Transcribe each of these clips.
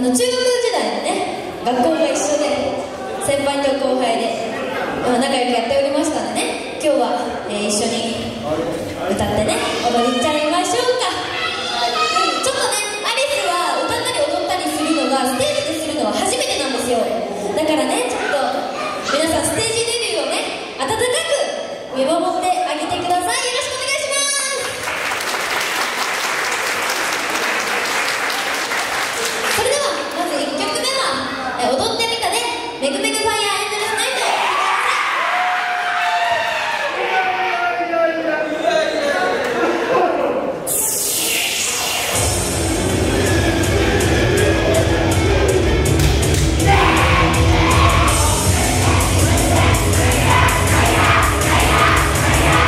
中学時代のね、学校が一緒で先輩と後輩で仲良くやっておりましたのでね、今日は、一緒に歌ってね、踊りちゃいましょうか。ちょっとね、アリスは歌ったり踊ったりするのがステージでするのは初めてなんですよ。だからね、ちょっと皆さんステージデビューをね、温かく見守ってあげてください。よろしくお願いします。それではまず1曲目は踊ってみたでメグメグファイヤーエンドレスナイト。 「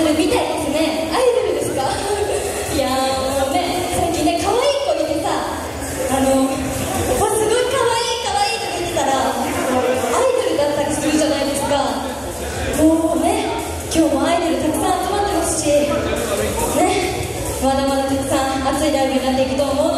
ルみたいですね。アイドルですか？いやーもうね、最近ね、可愛い子いてさ、すごい可愛い可愛いとか言ってたらアイドルだったりするじゃないですか。もうね、今日もアイドルたくさん集まってますしね、まだまだたくさん熱いライブになっていくと思うの